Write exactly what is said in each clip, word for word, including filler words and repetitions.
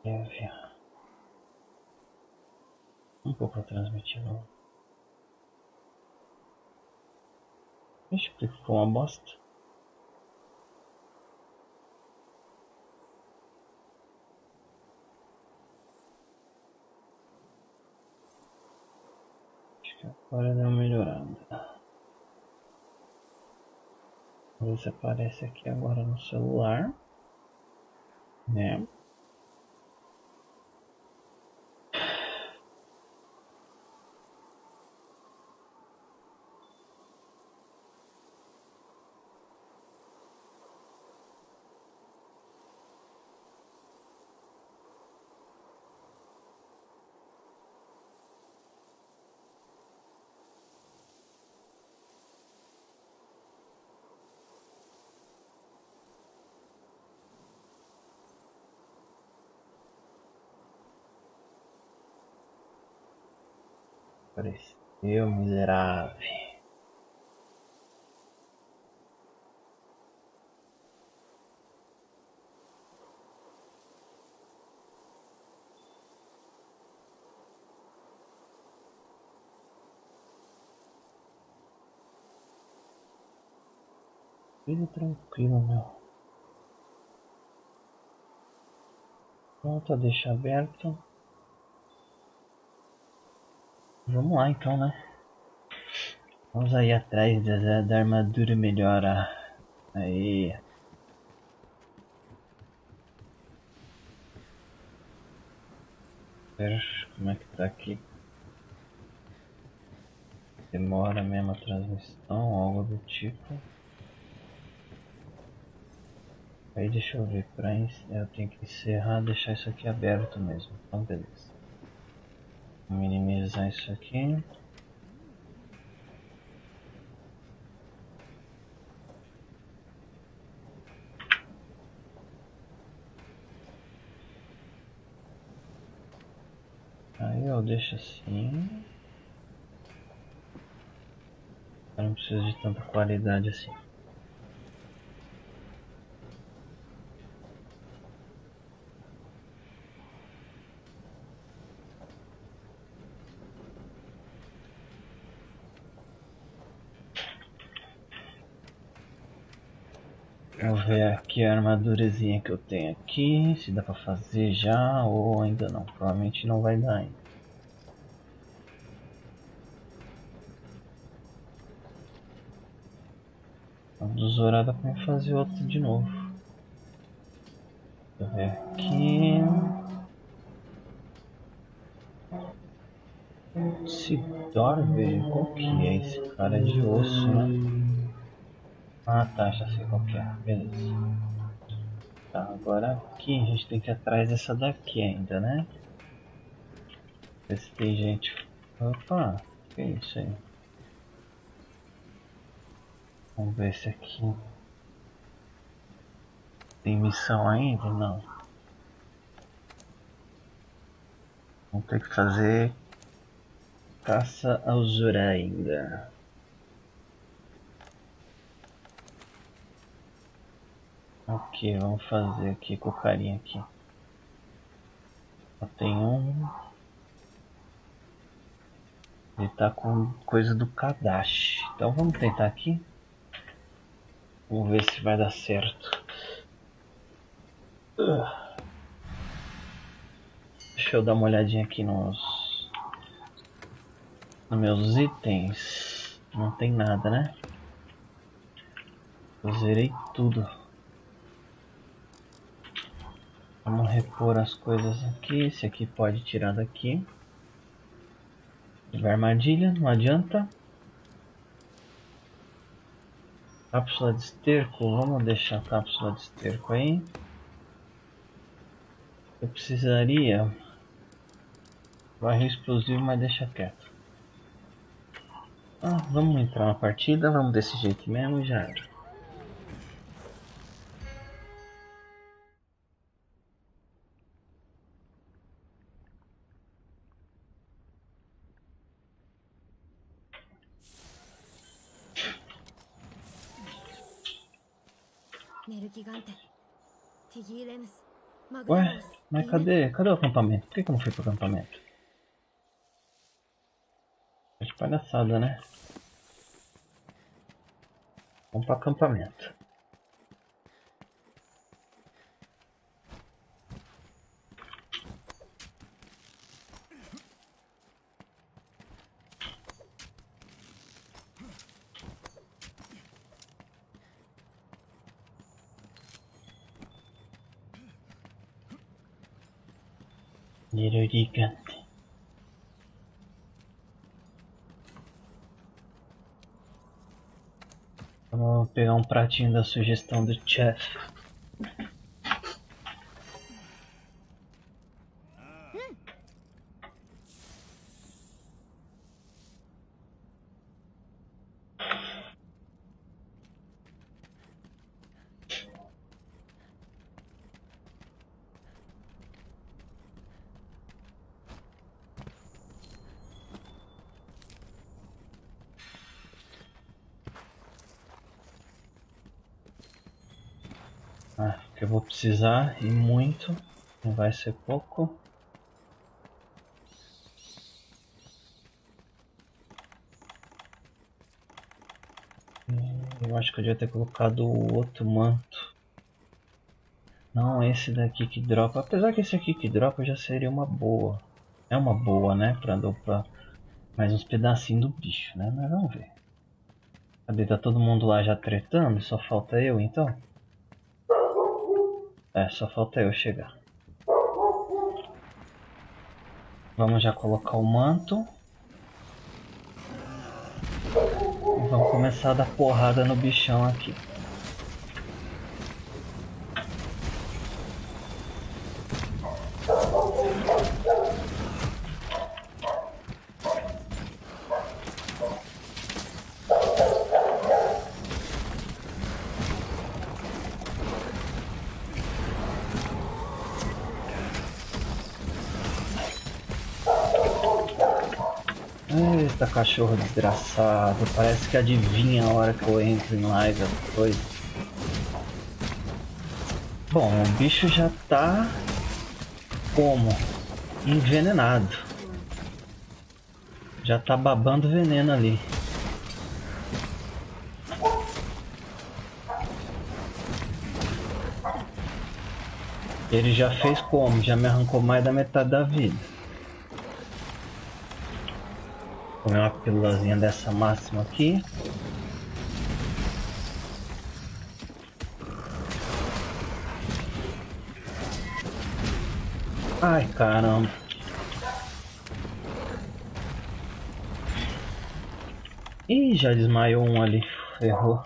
Um pouco transmitindo. Ixi, porque ficou uma bosta. Acho que agora deu uma melhorada. Vamos ver se aparece aqui agora no celular. Né? Apareceu, miserável. Tudo tranquilo, meu. Pronto, deixa aberto. Vamos lá então, né? Vamos aí atrás da, da armadura melhora. Aí. Ver como é que tá aqui. Demora mesmo a transmissão, algo do tipo. Aí deixa eu ver, pra eu tenho que encerrar, deixar isso aqui aberto mesmo. Então beleza. Vou minimizar isso aqui. Aí eu deixo assim. Eu não preciso de tanta qualidade assim. Vou ver aqui a armadurazinha que eu tenho aqui, se dá pra fazer já ou ainda não. Provavelmente não vai dar ainda. A do Zora dá pra fazer outro de novo. Deixa eu ver aqui. Sidorver, qual que é esse cara de osso, né? Ah tá, já sei qual que é, beleza. Tá, agora aqui a gente tem que ir atrás dessa daqui ainda, né? Ver se tem gente. Opa, que é isso aí? Vamos ver se aqui tem missão ainda? Não. Vamos ter que fazer caça ao Zora ainda. Ok, vamos fazer aqui com o carinha aqui. Só tem um. Ele tá com coisa do Kadashi. Então vamos tentar aqui. Vamos ver se vai dar certo. Deixa eu dar uma olhadinha aqui nos, nos meus itens. Não tem nada, né? Eu zerei tudo. Vamos repor as coisas aqui. Esse aqui pode tirar daqui. Tiver armadilha, não adianta. Cápsula de esterco, vamos deixar a cápsula de esterco aí. Eu precisaria barril explosivo, mas deixa quieto. Ah, vamos entrar na partida, vamos desse jeito mesmo e já era. Ué? Mas cadê? Cadê o acampamento? Por que, que eu não fui pro acampamento? É de palhaçada, né? Vamos pro acampamento. Little gigante. Vamos pegar um pratinho da sugestão do chef. Ah, que eu vou precisar e muito, não vai ser pouco. Eu acho que eu devia ter colocado o outro manto. Não esse daqui que dropa, apesar que esse aqui que dropa já seria uma boa. É uma boa, né, pra dropar mais uns pedacinhos do bicho, né, mas vamos ver. Cadê? Tá todo mundo lá já tretando? Só falta eu então? É, só falta eu chegar. Vamos já colocar o manto. E vamos começar a dar porrada no bichão aqui. Eita, cachorro desgraçado, parece que adivinha a hora que eu entro em live as coisas. Bom, o bicho já tá como? Envenenado. Já tá babando veneno ali. Ele já fez como? Já me arrancou mais da metade da vida. Comer uma pílulazinha dessa máxima aqui. Ai, caramba. Ih, já desmaiou um ali. Ferrou.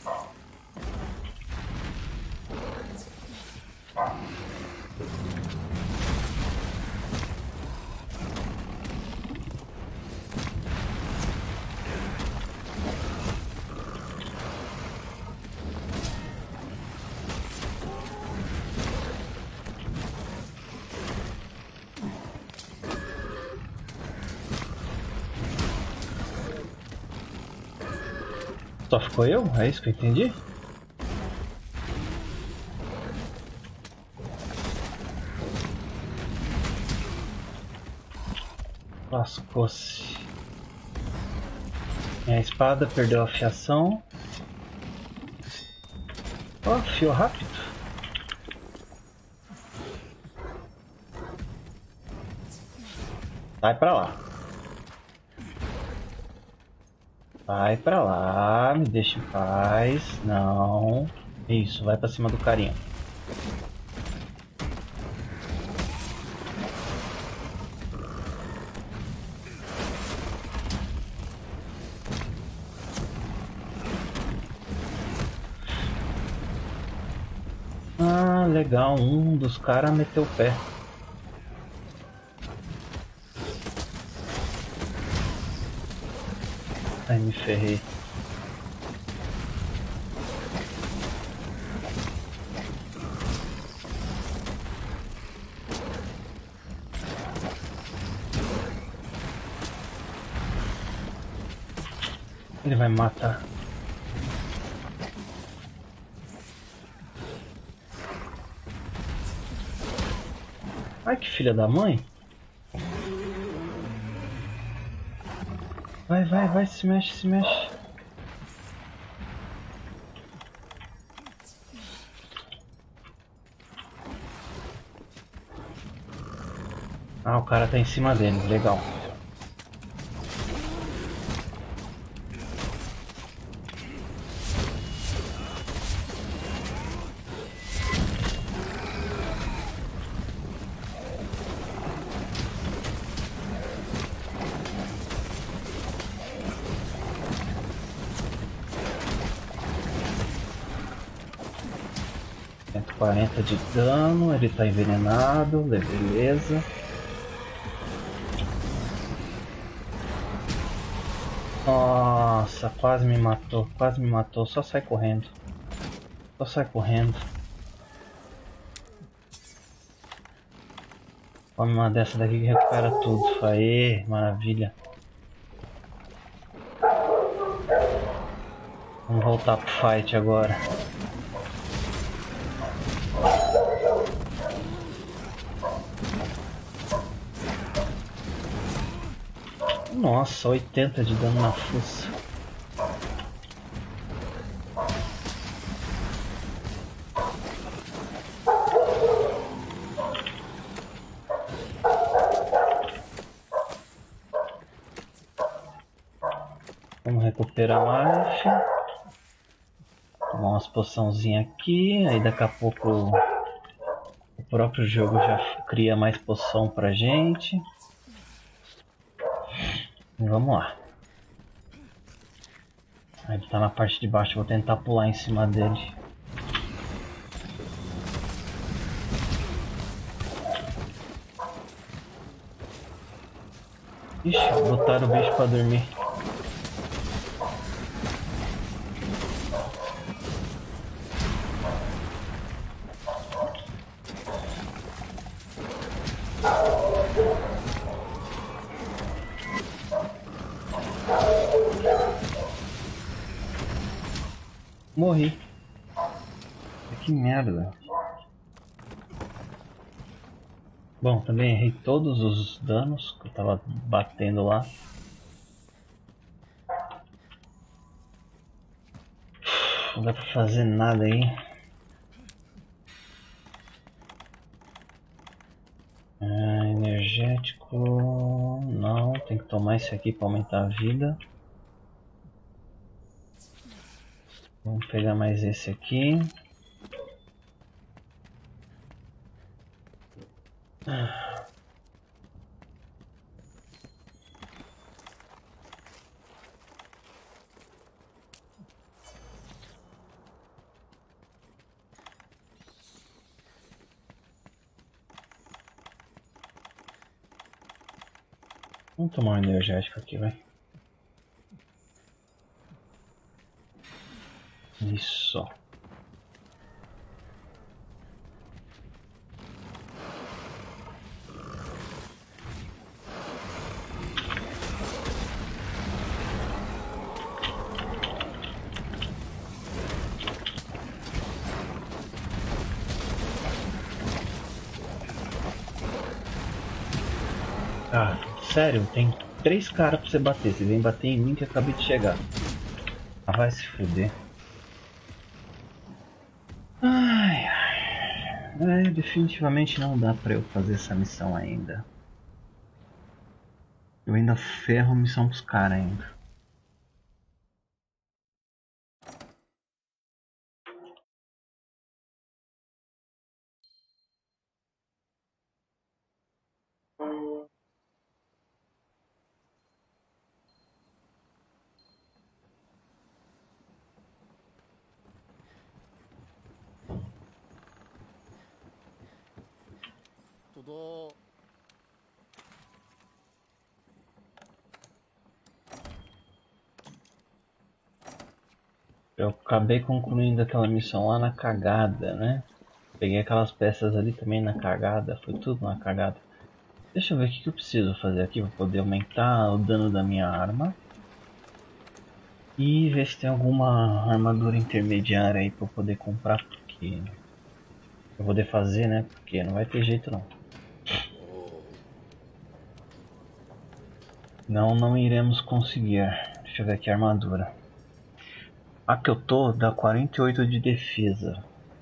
Só ficou eu? É isso que eu entendi? Lascou-se. Minha espada perdeu a fiação. Ó, oh, fio rápido. Vai pra lá. Vai pra lá, me deixa em paz. Não. Isso, vai pra cima do carinha. Ah, legal. Um dos caras meteu o pé. Ai, me ferrei. Ele vai me matar. Ai, que filha da mãe. Vai, vai, vai, se mexe, se mexe. Ah, o cara tá em cima deles, legal. cento e quarenta de dano, ele tá envenenado, beleza. Nossa, quase me matou, quase me matou, só sai correndo. Só sai correndo. Come uma dessa daqui que recupera tudo. Aê, maravilha. Vamos voltar pro fight agora. Nossa, oitenta de dano na fuça. Vamos recuperar a life. Tomar umas poçãozinhas aqui. Aí daqui a pouco o próprio jogo já cria mais poção pra gente. E vamos lá. Ele tá na parte de baixo, vou tentar pular em cima dele. Ixi, botaram o bicho pra dormir. Morri. Que merda. Bom, também errei todos os danos que eu tava batendo lá. Não dá pra fazer nada aí. Ah, energético... Não, tem que tomar isso aqui pra aumentar a vida. Vamos pegar mais esse aqui. Ah. Vamos tomar um energético aqui, vai. Isso. Ah, sério? Tem três caras pra você bater. Você vem bater em mim que eu acabei de chegar. Ah, vai se fuder. Ai, ai. É, definitivamente não dá pra eu fazer essa missão ainda. Eu ainda ferro a missão pros caras ainda. Eu acabei concluindo aquela missão lá na cagada, né? Peguei aquelas peças ali também na cagada, foi tudo na cagada. Deixa eu ver o que eu preciso fazer aqui para poder aumentar o dano da minha arma. E ver se tem alguma armadura intermediária aí para eu poder comprar, porque... eu vou poder fazer, né? Porque não vai ter jeito não. Não, não iremos conseguir. Deixa eu ver aqui a armadura. A que eu tô dá quarenta e oito de defesa.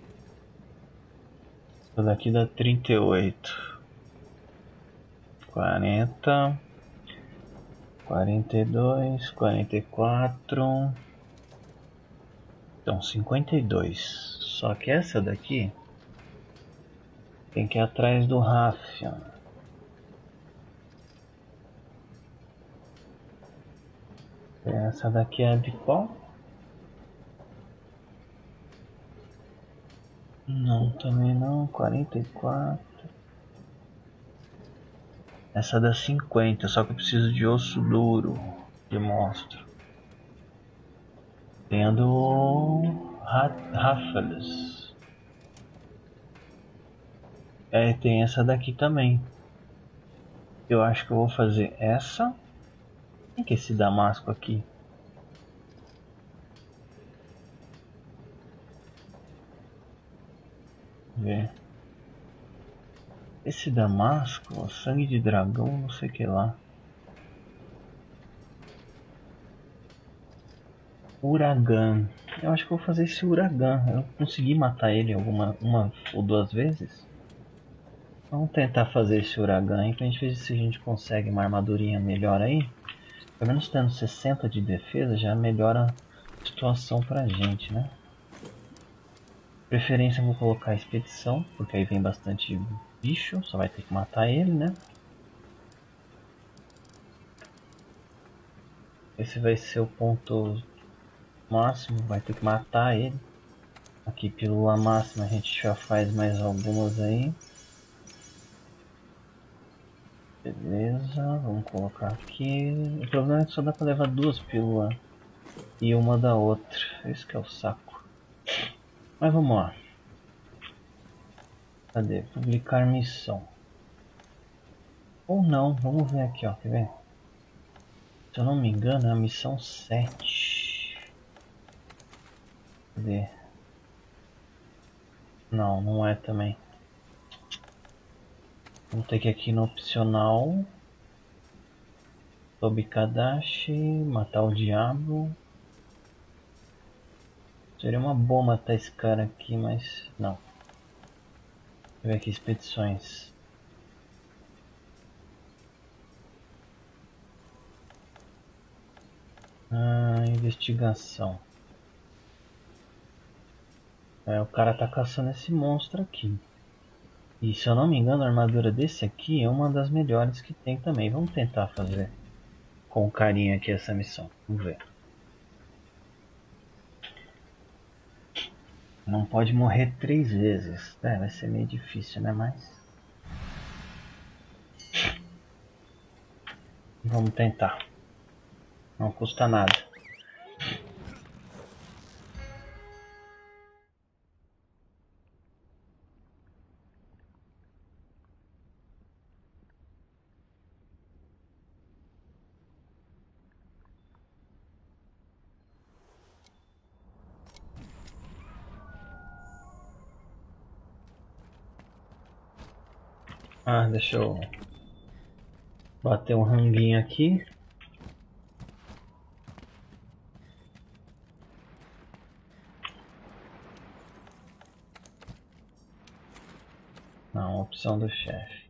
Essa daqui dá trinta e oito. quarenta. quarenta e dois, quarenta e quatro. Então, cinquenta e dois. Só que essa daqui tem que ir atrás do Raffian. Essa daqui é de qual? Não, também não. quarenta e quatro. Essa dá cinquenta, só que eu preciso de osso duro. De monstro. Tem a do Ráfalas. É, tem essa daqui também. Eu acho que eu vou fazer essa. Quem que é esse damasco aqui? Ver. Esse damasco, sangue de dragão, não sei o que lá. Uragan. Eu acho que eu vou fazer esse Uragan. Eu consegui matar ele alguma uma ou duas vezes. Vamos tentar fazer esse Uragan aí pra gente ver se a gente consegue uma armadurinha melhor aí. Pelo menos tendo sessenta de defesa já melhora a situação pra gente, né? Preferência eu vou colocar a expedição, porque aí vem bastante bicho, só vai ter que matar ele, né? Esse vai ser o ponto máximo, vai ter que matar ele. Aqui pílula máxima a gente já faz mais algumas aí. Beleza, vamos colocar aqui. O problema é que só dá pra levar duas pílulas e uma da outra. Esse que é o saco. Mas vamos lá. Cadê? Publicar missão. Ou não, vamos ver aqui, ó. Quer ver? Se eu não me engano é a missão sete. Cadê? Não, não é também. Vamos ter que ir aqui no opcional. Tobikadashi, matar o diabo. Seria uma boa matar esse cara aqui, mas não. Deixa eu ver aqui, expedições. Ah, investigação. É, o cara tá caçando esse monstro aqui. E se eu não me engano, a armadura desse aqui é uma das melhores que tem também. Vamos tentar fazer com carinho aqui essa missão. Vamos ver. Não pode morrer três vezes. É, vai ser meio difícil, né? Mas vamos tentar. Não custa nada. Ah, deixa eu bater um ranguinho aqui. Não, opção do chefe.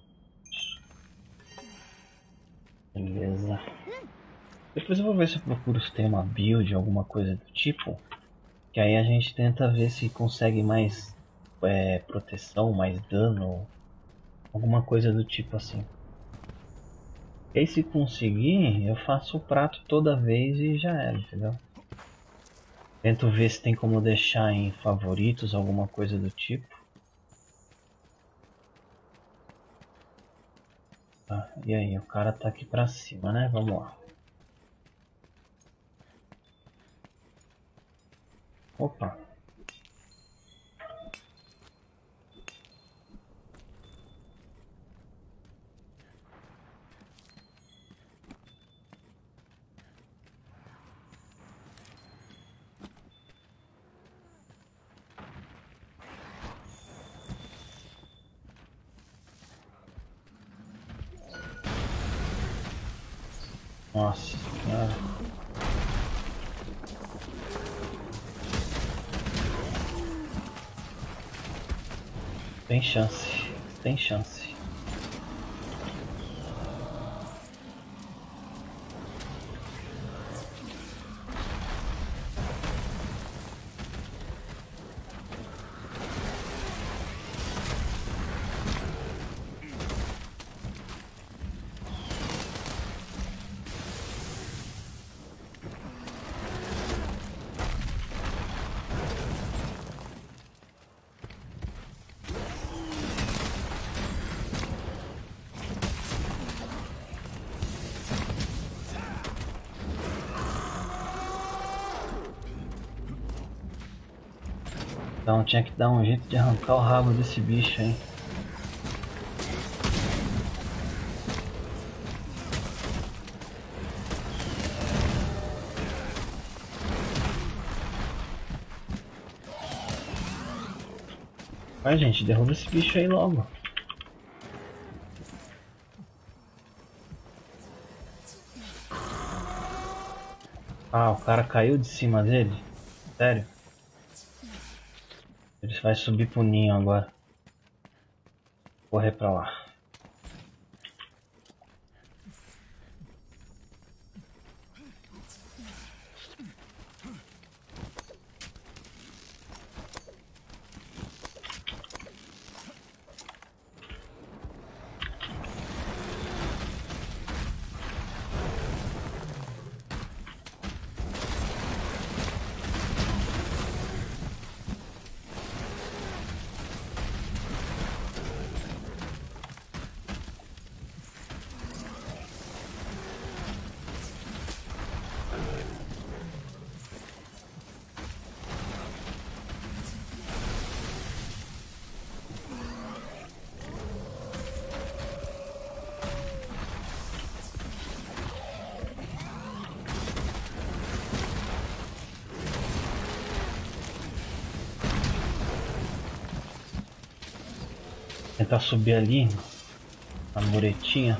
Beleza. Depois eu vou ver se eu procuro se tem uma build, alguma coisa do tipo. Que aí a gente tenta ver se consegue mais é, proteção, mais dano. Alguma coisa do tipo assim. E aí se conseguir, eu faço o prato toda vez e já era, entendeu? Tento ver se tem como deixar em favoritos, alguma coisa do tipo. Tá, e aí, o cara tá aqui pra cima, né? Vamos lá. Opa. Nossa senhora. Tem chance, tem chance. Então tinha que dar um jeito de arrancar o rabo desse bicho, hein? Vai, gente, derruba esse bicho aí logo. Ah, o cara caiu de cima dele? Sério? Ele vai subir pro ninho agora. Correr pra lá. Tentar subir ali na muretinha.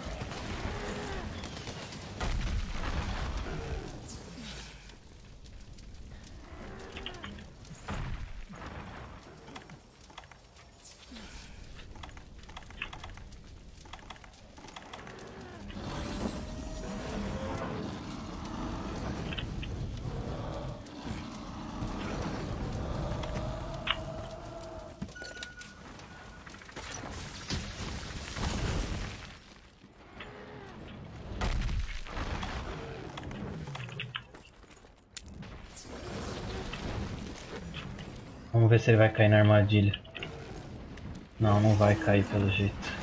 Vamos ver se ele vai cair na armadilha. Não, não vai cair pelo jeito.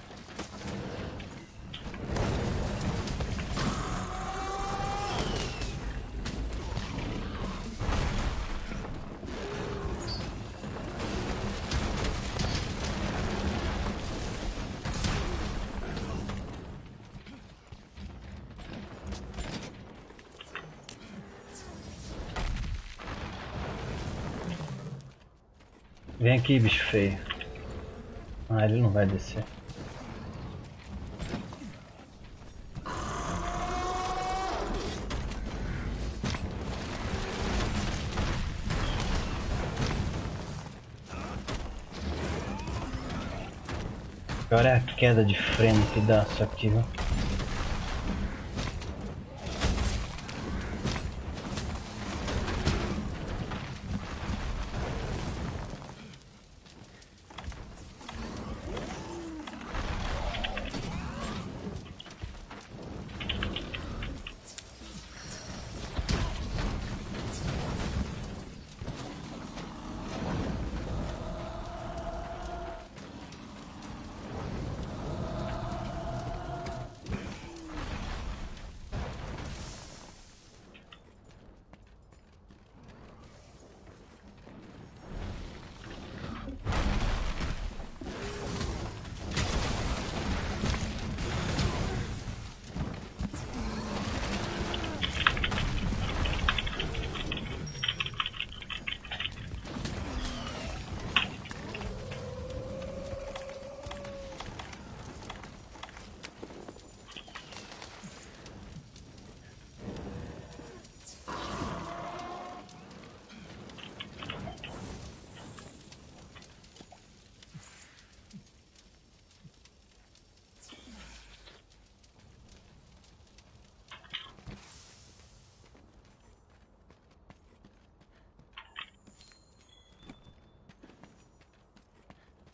Vem aqui, bicho feio. Ah, ele não vai descer. Pior é a queda de frame que dá isso aqui, viu?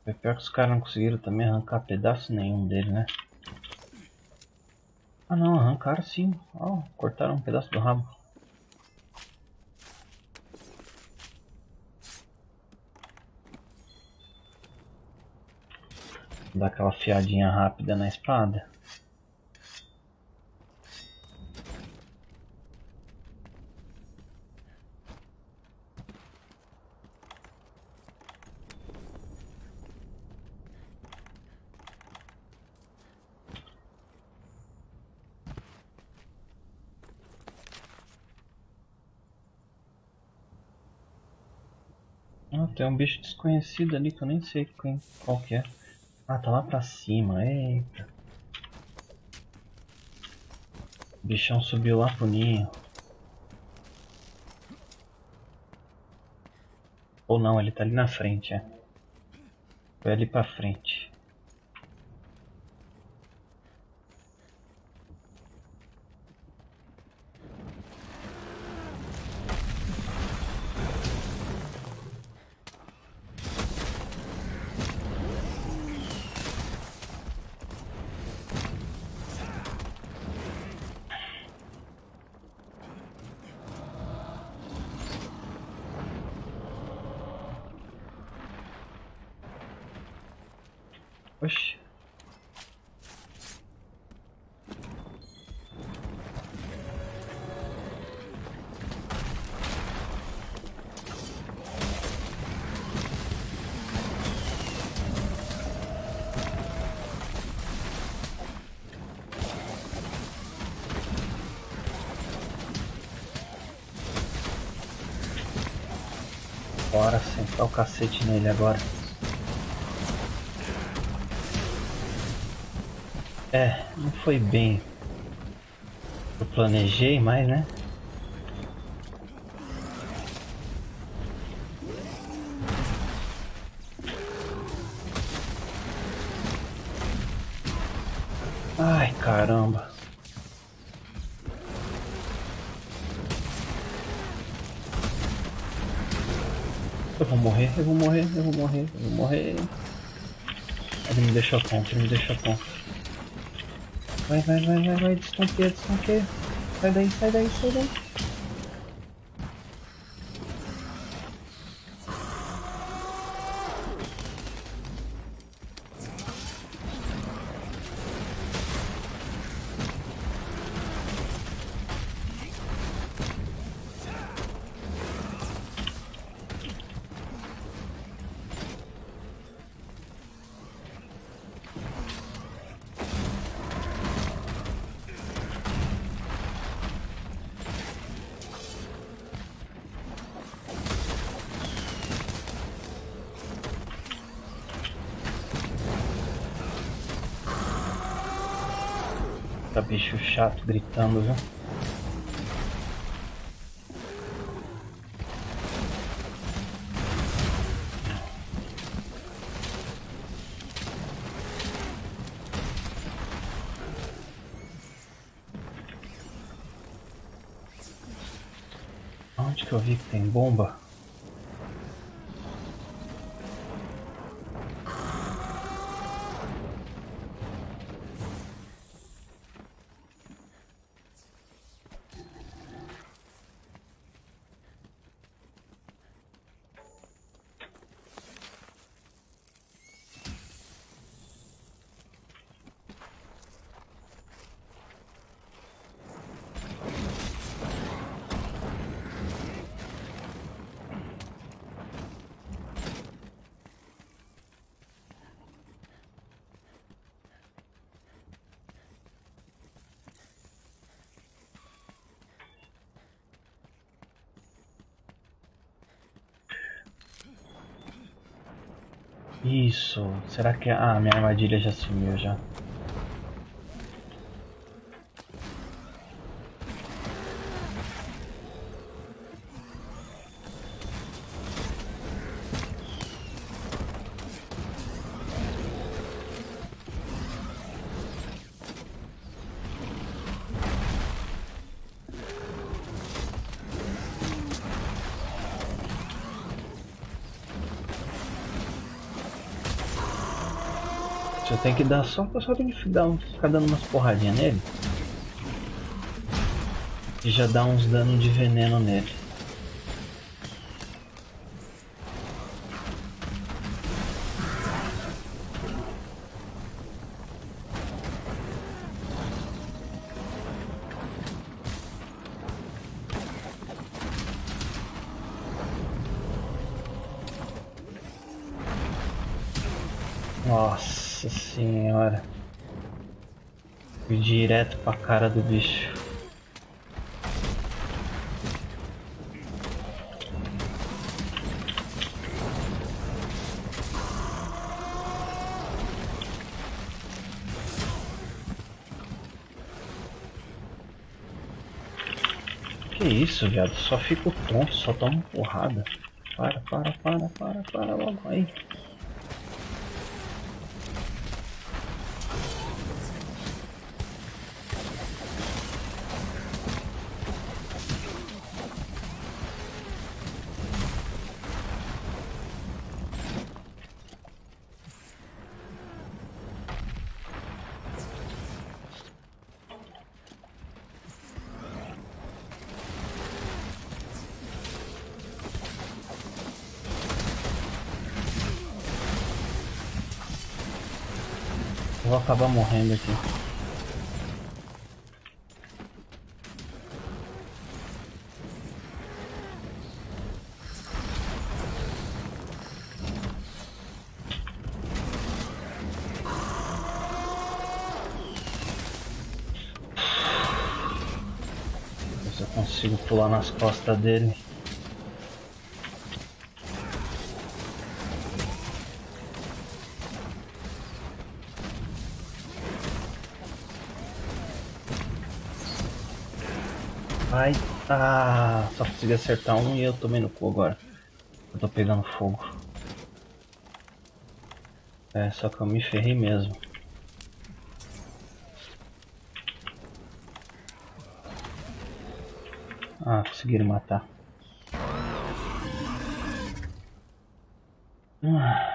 É pior que os caras não conseguiram também arrancar pedaço nenhum dele, né? Ah não, arrancaram sim. Ó, cortaram um pedaço do rabo. Dá aquela fiadinha rápida na espada. Ah, tem um bicho desconhecido ali que eu nem sei quem, qual que é. Ah, tá lá pra cima, eita. O bichão subiu lá pro ninho. Ou não, ele tá ali na frente, é. Foi ali pra frente. Oxi. Bora sentar o cacete nele agora. É, não foi bem. Eu planejei, mas né? Ai, caramba. Eu vou morrer, eu vou morrer, eu vou morrer, eu vou morrer. Ele me deixou tonto, ele me deixou tonto. Vai, vai, vai, vai, vai, desconfia, desconfia. Sai daí, sai daí, sai daí. Tá bicho chato gritando, viu? Onde que eu vi que tem bomba? Isso. Será que... Ah, minha armadilha já sumiu já. Você tem que dar só, só tem que dar, ficar dando umas porradinhas nele. E já dá uns danos de veneno nele. Nossa senhora. Fui direto pra cara do bicho. Que isso, viado? Só fico tonto, só tomo porrada. Para, para, para, para, para logo aí. Eu vou acabar morrendo aqui. Ver se eu consigo pular nas costas dele. Ai, ah, só consegui acertar um e eu tomei no cu agora. Eu tô pegando fogo. É, só que eu me ferrei mesmo. Ah, conseguiram matar. Ah.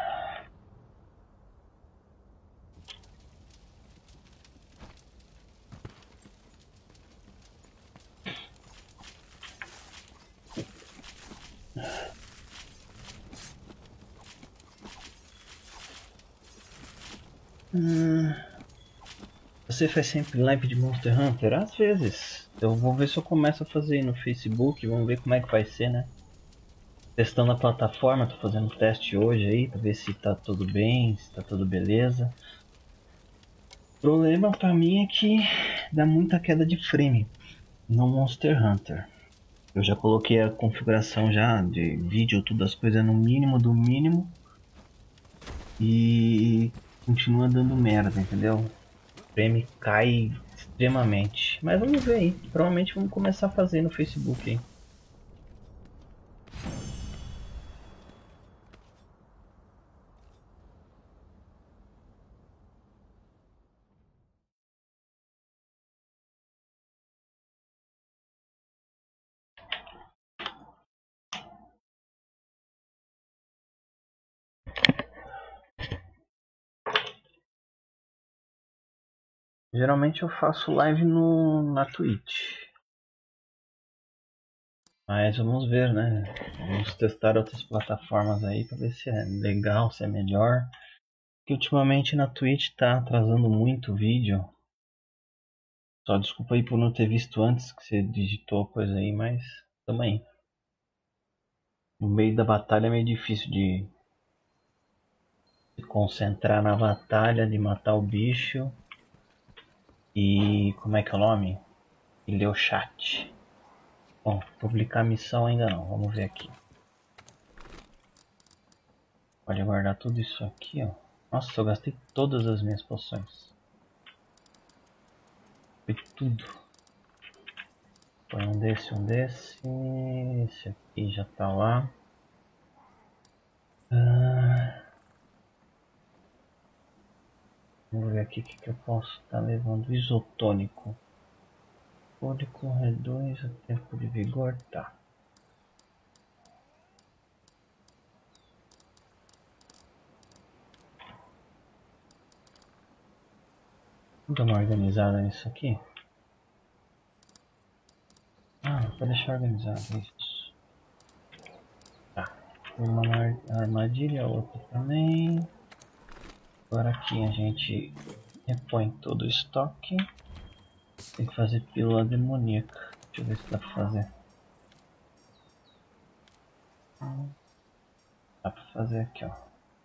Hum. Você faz sempre live de Monster Hunter? Às vezes. Eu vou ver se eu começo a fazer aí no Facebook, vamos ver como é que vai ser, né? Testando a plataforma, tô fazendo teste hoje aí pra ver se tá tudo bem, se tá tudo beleza. O problema pra mim é que dá muita queda de frame no Monster Hunter. Eu já coloquei a configuração já de vídeo, tudo as coisas no mínimo do mínimo. E continua dando merda, entendeu? O frame cai extremamente. Mas vamos ver aí. Provavelmente vamos começar a fazer no Facebook aí. Geralmente eu faço live no, na Twitch. Mas vamos ver, né? Vamos testar outras plataformas aí pra ver se é legal, se é melhor. Porque ultimamente na Twitch tá atrasando muito o vídeo. Só desculpa aí por não ter visto antes que você digitou a coisa aí, mas tamo aí. No meio da batalha é meio difícil de se concentrar na batalha, de matar o bicho. E como é que é o nome? E ler o chat. Bom, publicar a missão ainda não, vamos ver aqui. Pode guardar tudo isso aqui, ó. Nossa, eu gastei todas as minhas poções. Foi tudo. Foi um desse, um desse. Esse aqui já tá lá. Ah, vamos ver aqui o que, que eu posso estar tá levando. Isotônico. Código reduz o tempo de vigor. Tá. Vou dar uma organizada nisso aqui. Ah, vou deixar organizado isso. Tá. Uma na armadilha, outra também. Agora aqui a gente repõe todo o estoque. Tem que fazer pílula demoníaca. Deixa eu ver se dá pra fazer. Dá pra fazer aqui, ó.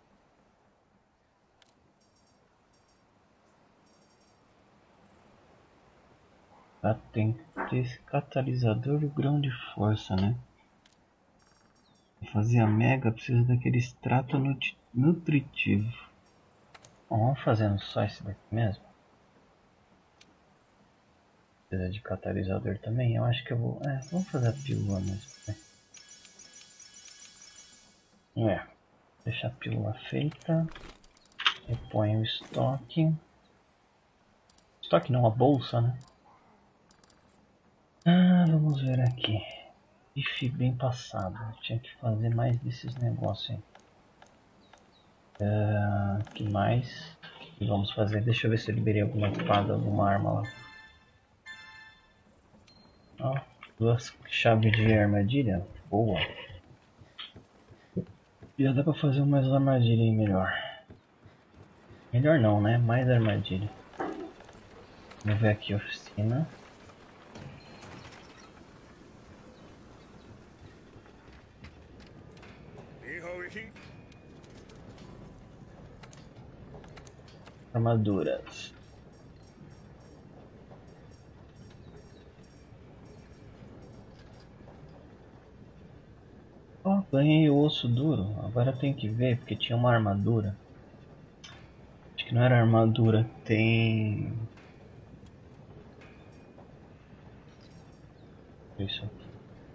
Tá, tem que ter esse catalisador do grão de força, né? Pra fazer a mega precisa daquele extrato nut nutritivo. Bom, vamos fazendo só esse daqui mesmo. Precisa de catalisador também. Eu acho que eu vou... É, vamos fazer a pílula mesmo. Né? É, deixa a pílula feita. Repõe o estoque. Estoque não, a bolsa, né? Ah, vamos ver aqui. Bife bem passado. Tinha que fazer mais desses negócios aí. Uh, que mais? O que vamos fazer? Deixa eu ver se eu liberei alguma espada, alguma arma lá. Ó, duas chaves de armadilha. Boa. Já dá pra fazer umas armadilhas aí melhor. Melhor não, né? Mais armadilha. Vamos ver aqui a oficina. Armaduras. Ó, oh, ganhei o osso duro. Agora tem que ver, porque tinha uma armadura. Acho que não era armadura. Tem... Isso aqui.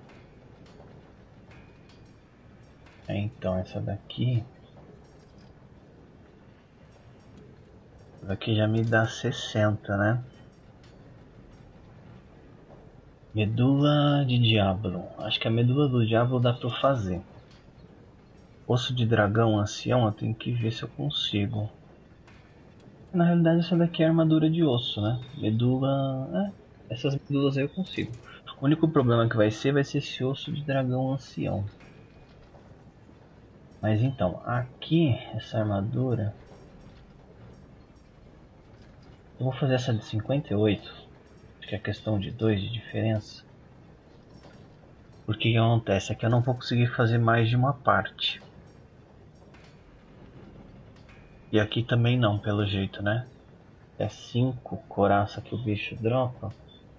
É, então, essa daqui... Essa daqui já me dá sessenta, né? Medula de diabo. Acho que a medula do diabo dá pra eu fazer. Osso de dragão ancião, eu tenho que ver se eu consigo. Na realidade essa daqui é armadura de osso, né? Medula... É, essas medulas aí eu consigo. O único problema que vai ser, vai ser esse osso de dragão ancião. Mas então, aqui, essa armadura... Eu vou fazer essa de cinquenta e oito. Acho que é questão de dois de diferença. Porque o que acontece? Aqui eu não vou conseguir fazer mais de uma parte. E aqui também não, pelo jeito, né? É cinco coraça que o bicho dropa.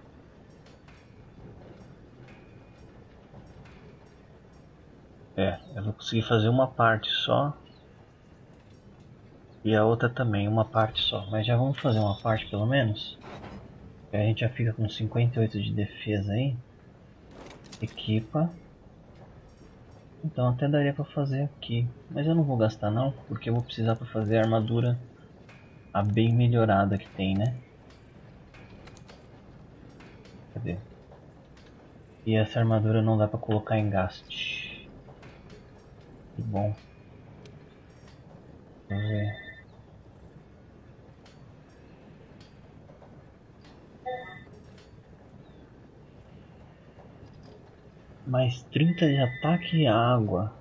É, eu vou conseguir fazer uma parte só. E a outra também, uma parte só. Mas já vamos fazer uma parte pelo menos. A gente já fica com cinquenta e oito de defesa aí. Equipa. Então até daria pra fazer aqui. Mas eu não vou gastar não, porque eu vou precisar pra fazer a armadura. A bem melhorada que tem, né? Cadê? E essa armadura não dá pra colocar em gaste. Que bom. Vamos ver. Mais trinta de ataque e água.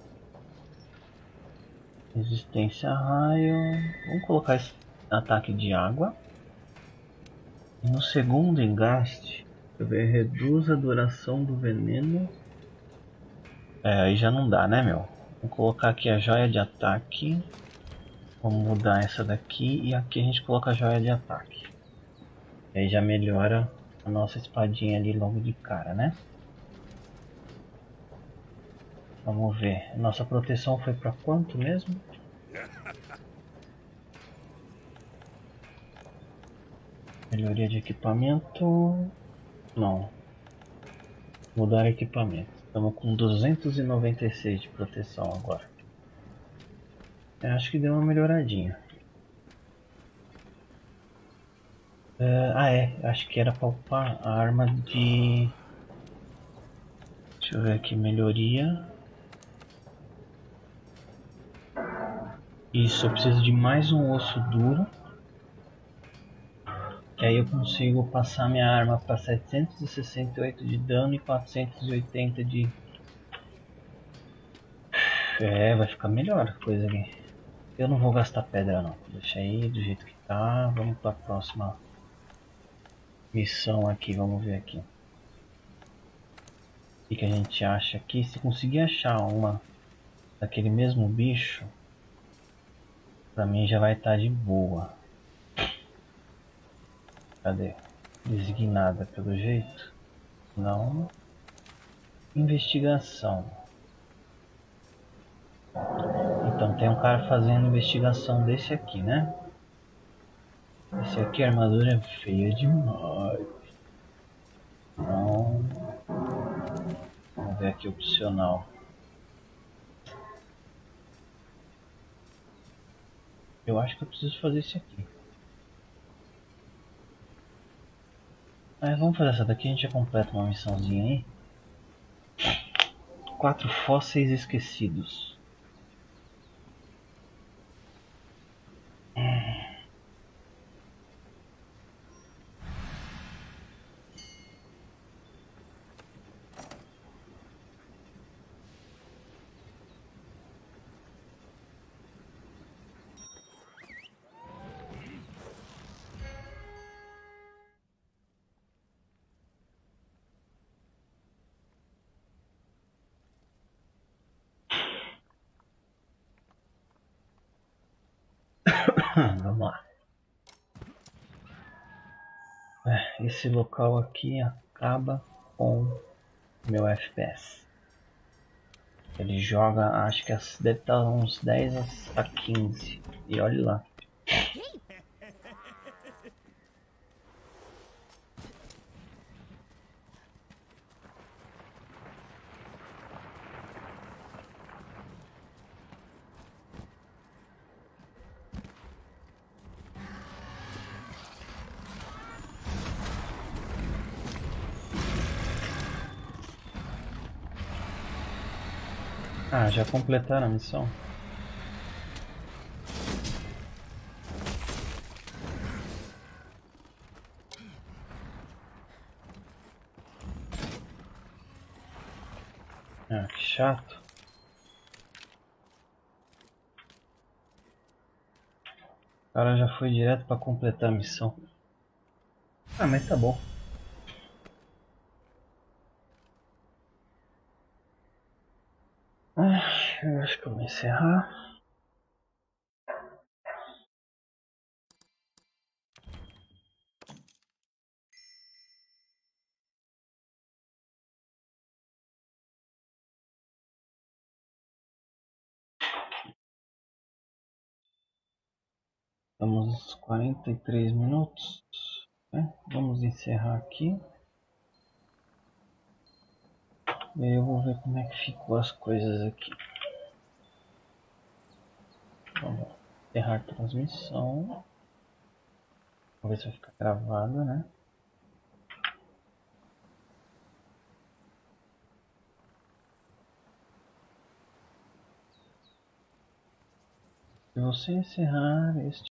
Resistência a raio. Vamos colocar esse ataque de água. E no segundo engaste, deixa eu ver, reduz a duração do veneno. É, aí já não dá, né, meu? Vamos colocar aqui a joia de ataque. Vamos mudar essa daqui e aqui a gente coloca a joia de ataque. E aí já melhora a nossa espadinha ali logo de cara, né? Vamos ver. Nossa proteção foi para quanto mesmo? Melhoria de equipamento. Não. Mudar equipamento. Estamos com duzentos e noventa e seis de proteção agora. Eu acho que deu uma melhoradinha. Uh, ah é, acho que era para upar a arma de... Deixa eu ver aqui, melhoria. Isso, eu preciso de mais um osso duro. Que aí eu consigo passar minha arma para setecentos e sessenta e oito de dano e quatrocentos e oitenta de... É, vai ficar melhor a coisa aqui. Eu não vou gastar pedra não, deixa aí do jeito que tá. Vamos para a próxima missão aqui, vamos ver aqui. O que, que a gente acha aqui? Se conseguir achar uma daquele mesmo bicho, pra mim já vai estar de boa. Cadê? Designada pelo jeito. Não. Investigação. Então tem um cara fazendo investigação desse aqui, né? Esse aqui a armadura é feia demais. Não. Vamos ver aqui opcional. Eu acho que eu preciso fazer esse aqui. Mas vamos fazer essa daqui, a gente já completa uma missãozinha aí. Quatro fósseis esquecidos. Vamos lá. Esse local aqui acaba com meu F P S. Ele joga, acho que deve estar uns dez a quinze. E olhe lá. Ah, já completaram a missão? Ah, que chato. O cara já foi direto para completar a missão. Ah, mas tá bom. Ah, eu acho que eu vou encerrar. Estamos aos quarenta e três minutos. Né? Vamos encerrar aqui. E aí eu vou ver como é que ficou as coisas aqui. Vamos encerrar a transmissão. Vamos ver se vai ficar gravada, né? Se você encerrar este